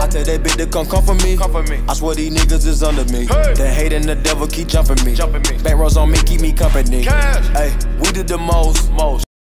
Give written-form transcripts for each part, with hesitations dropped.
tell that bitch to come for me. I swear these niggas is under me. The hate and the devil keep jumping me. Back rows on me, keep me company. Hey, we did the most.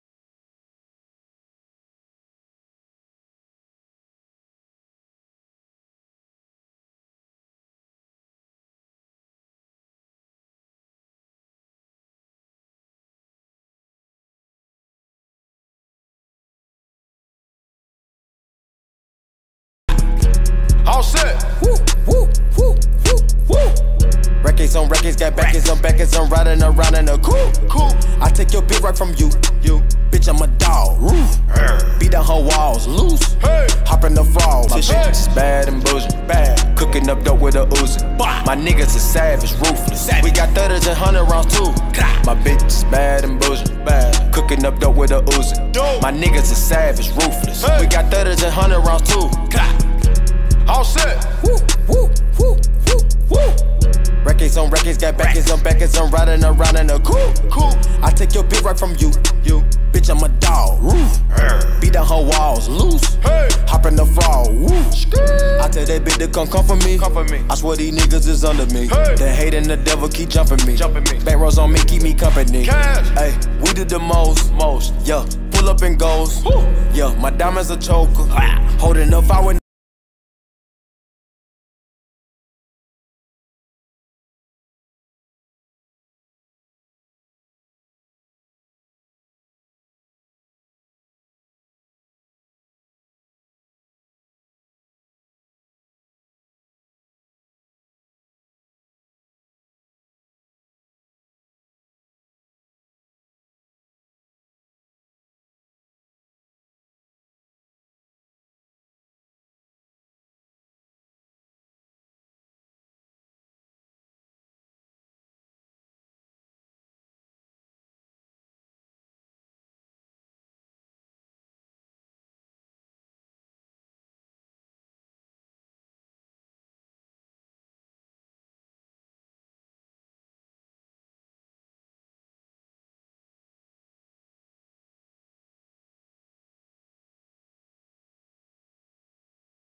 All set. Woo, woo, woo, woo, woo. Records on records, got backers on backers, I'm riding around in a coupe. I take your bitch right from you. Bitch, I'm a dog. Beat down her walls, loose. Hop in the frog. My bitch is bad and bullshit. Bad. Cooking up dope with a Uzi. My niggas is savage, ruthless. We got 30s and 100 rounds too. My bitch is bad and bullshit. Bad. Cooking up dope with a Uzi. My niggas is savage, ruthless. We got 30s and 100 rounds too. All set. Woo, woo, woo, woo, woo. Records on records, got backers on backers, I'm riding around in a coupe. I take your bitch right from you. Bitch, I'm a dog. Beat down her walls, loose. Hop in the frog. I tell that bitch to come for me. I swear these niggas is under me. The hate and the devil keep jumping me. Back rows on me, keep me company. Hey, we did the most. Yeah, pull up and goes. Yeah, my diamonds a choker. Holding up, I would